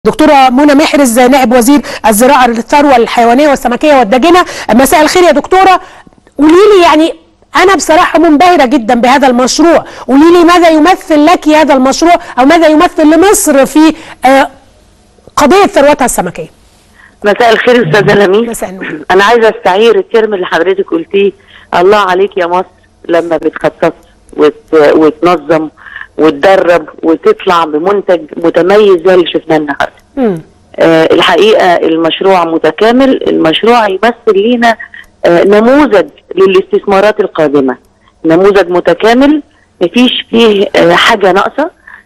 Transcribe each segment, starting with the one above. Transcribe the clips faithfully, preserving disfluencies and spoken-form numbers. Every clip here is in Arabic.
دكتورة منى محرز نائب وزير الزراعة للثروة الحيوانية والسمكية والداجنة. مساء الخير يا دكتورة. قولي لي، يعني أنا بصراحة منبهرة جدا بهذا المشروع، قولي لي ماذا يمثل لك هذا المشروع أو ماذا يمثل لمصر في قضية ثروتها السمكية. مساء الخير أستاذة لميس. مساء النور. أنا عايزة أستعير الترم اللي حضرتك قلتيه، الله عليك يا مصر لما بتخطط وت... وتنظم وتدرب وتطلع بمنتج متميز زي اللي شفناه النهارده. آه الحقيقه المشروع متكامل، المشروع يمثل لينا آه نموذج للاستثمارات القادمه، نموذج متكامل مفيش فيه آه حاجه ناقصه،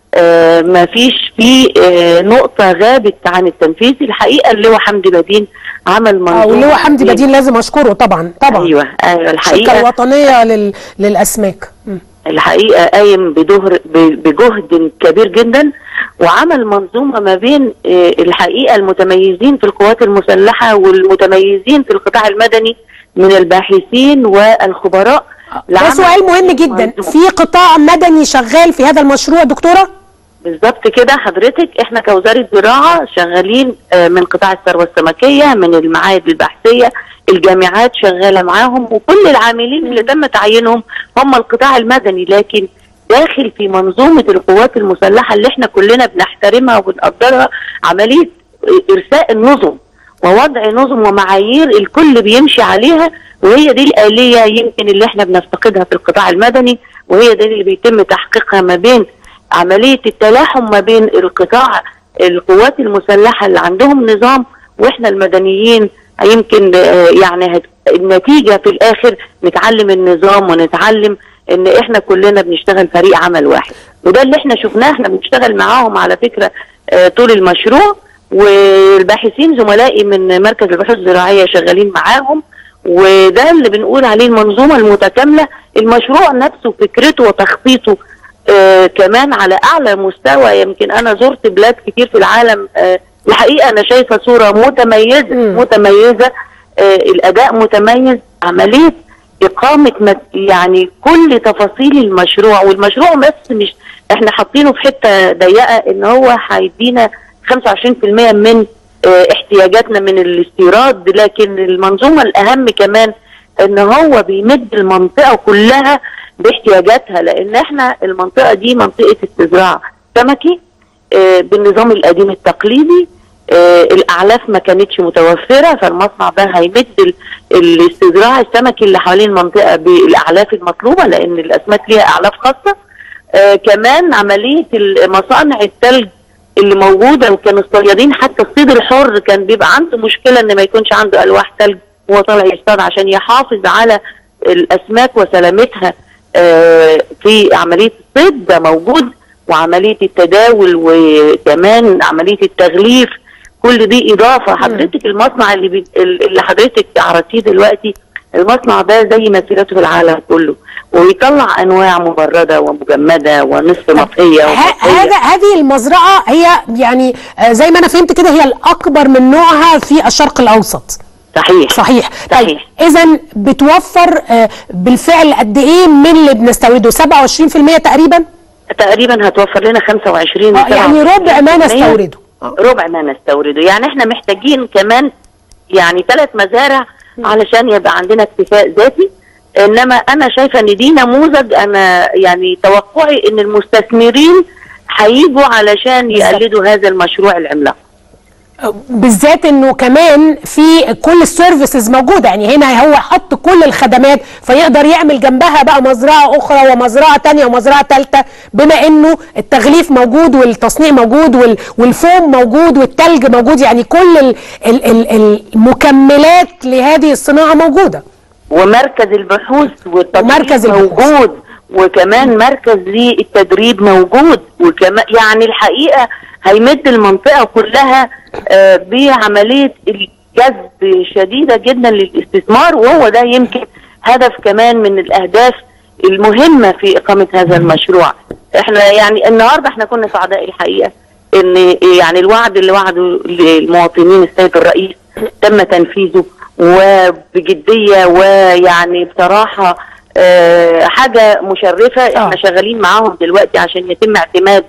آه مفيش فيه آه نقطه غابت عن التنفيذ. الحقيقه اللواء حمدي بدين عمل منظومه، اه واللواء حمدي بدين لازم اشكره طبعا طبعا. ايوه ايوه الحقيقه الشركه الوطنيه لل... للاسماك م. الحقيقه قايم بدهر بجهد كبير جدا، وعمل منظومه ما بين الحقيقه المتميزين في القوات المسلحه والمتميزين في القطاع المدني من الباحثين والخبراء. ده سؤال مهم جدا، في قطاع مدني شغال في هذا المشروع دكتوره؟ بالظبط كده حضرتك، احنا كوزاره زراعه شغالين من قطاع الثروه السمكيه، من المعاهد البحثيه، الجامعات شغاله معاهم، وكل العاملين اللي تم تعيينهم هم القطاع المدني، لكن داخل في منظومه القوات المسلحه اللي احنا كلنا بنحترمها وبنقدرها عمليه ارساء النظم ووضع نظم ومعايير الكل بيمشي عليها، وهي دي الآلية يمكن اللي احنا بنفتقدها في القطاع المدني، وهي دي اللي بيتم تحقيقها ما بين عمليه التلاحم ما بين القطاع القوات المسلحه اللي عندهم نظام واحنا المدنيين. يمكن يعني النتيجه في الاخر نتعلم النظام ونتعلم ان احنا كلنا بنشتغل فريق عمل واحد، وده اللي احنا شفناه. احنا بنشتغل معاهم على فكره طول المشروع، والباحثين زملائي من مركز البحوث الزراعيه شغالين معاهم، وده اللي بنقول عليه المنظومه المتكامله. المشروع نفسه فكرته وتخطيطه آه كمان على اعلى مستوى. يمكن انا زرت بلاد كتير في العالم، آه الحقيقه انا شايفه صوره متميزه م. متميزه، آه الاداء متميز، عمليه اقامه يعني كل تفاصيل المشروع. والمشروع بس مش احنا حاطينه في حته ضيقه ان هو هيدينا خمسة وعشرين بالمئة من آه احتياجاتنا من الاستيراد، لكن المنظومه الاهم كمان ان هو بيمد المنطقه كلها باحتياجاتها، لان احنا المنطقه دي منطقه استزراع سمكي آه بالنظام القديم التقليدي. آه الاعلاف ما كانتش متوفره، فالمصنع ده هيمد الاستزراع السمكي اللي حوالين المنطقه بالاعلاف المطلوبه، لان الاسماك ليها اعلاف خاصه. آه كمان عمليه مصانع الثلج اللي موجوده، وكان الصيادين حتى الصيد الحر كان بيبقى عنده مشكله ان ما يكونش عنده الواح ثلج وهو طالع يصطاد عشان يحافظ على الاسماك وسلامتها في عمليه الصيد، ده موجود، وعمليه التداول وكمان عمليه التغليف، كل دي اضافه. حضرتك المصنع اللي بي... اللي حضرتك عرضتيه دلوقتي، المصنع ده زي مسيرته في العالم كله، ويطلع انواع مبرده ومجمده ونصف مطهيه. هذا هذه المزرعه هي يعني زي ما انا فهمت كده هي الاكبر من نوعها في الشرق الاوسط. صحيح صحيح. طيب صحيح. اذا بتوفر بالفعل قد ايه من اللي بنستورده؟ سبعة وعشرين بالمئة تقريبا؟ تقريبا هتوفر لنا خمسة وعشرين اه يعني ربع ما نستورده. ربع ما نستورده، يعني احنا محتاجين كمان يعني ثلاث مزارع علشان يبقى عندنا اكتفاء ذاتي. انما انا شايفه ان دي نموذج، انا يعني توقعي ان المستثمرين هيجوا علشان يقلدوا هذا المشروع العملاق، بالذات انه كمان في كل السيرفيسز موجوده. يعني هنا هو حط كل الخدمات، فيقدر يعمل جنبها بقى مزرعه اخرى ومزرعه ثانيه ومزرعه ثالثه، بما انه التغليف موجود والتصنيع موجود والفوم موجود والثلج موجود، يعني كل ال ال ال المكملات لهذه الصناعه موجوده. ومركز البحوث والتدريب موجود، وكمان مركز للتدريب موجود، وكمان يعني الحقيقه هيمد المنطقه كلها آه بعمليه الجذب شديده جدا للاستثمار، وهو ده يمكن هدف كمان من الاهداف المهمه في اقامه هذا المشروع. احنا يعني النهارده احنا كنا سعداء الحقيقه ان يعني الوعد اللي وعده للمواطنين السيد الرئيس تم تنفيذه وبجديه، ويعني بصراحه آه حاجه مشرفه. احنا شغالين معاهم دلوقتي عشان يتم اعتماد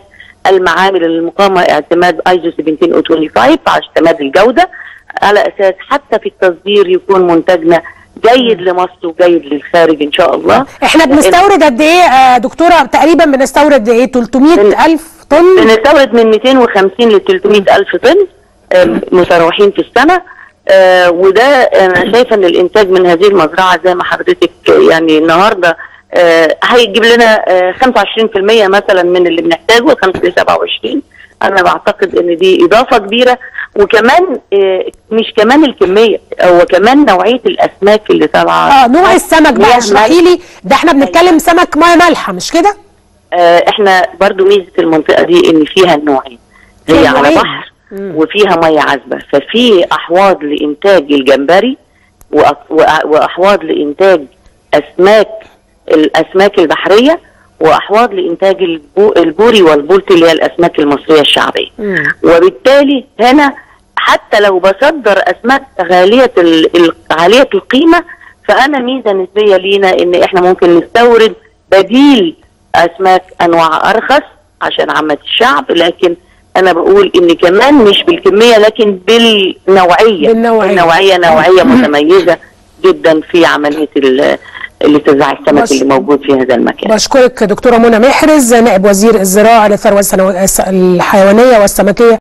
المعامل المقامه اعتماد ايزو سبعتاشر صفر خمسة على اعتماد الجوده، على اساس حتى في التصدير يكون منتجنا جيد لمصر وجيد للخارج ان شاء الله. احنا بنستورد قد ايه يا دكتوره؟ تقريبا بنستورد قد ايه؟ ثلاثمائة ألف طن؟ بنستورد من مئتين وخمسين ل ثلاثمائة ألف طن متراوحين في السنه. آه وده انا شايفه ان الانتاج من هذه المزرعه زي ما حضرتك يعني النهارده آه هيجيب لنا آه خمسة وعشرين بالمئة مثلا من اللي بنحتاجه، خمسة لسبعة وعشرين. انا بعتقد ان دي اضافه كبيره، وكمان آه مش كمان الكميه، هو كمان نوعيه الاسماك اللي طالعه. اه نوع السمك بقى اشرحي لي، ده احنا بنتكلم سمك ميه مالحه مش كده؟ آه احنا برضو ميزه المنطقه دي ان فيها النوعين، هي على بحر وفيها ميه عذبه، ففي احواض لانتاج الجمبري واحواض لانتاج اسماك الاسماك البحريه، واحواض لانتاج البوري والبولتي اللي هي الاسماك المصريه الشعبيه. مم. وبالتالي هنا حتى لو بصدر اسماك غاليه عاليه القيمه، فانا ميزه نسبيه لينا ان احنا ممكن نستورد بديل اسماك انواع ارخص عشان عامه الشعب، لكن انا بقول ان كمان مش بالكميه لكن بالنوعيه. بالنوعيه النوعيه نوعيه متميزه جدا في عمليه الاستزراع السمك بش... اللي موجود في هذا المكان. بشكرك دكتوره منى محرز، نائب وزير الزراعه للثروه الحيوانيه والسمكيه.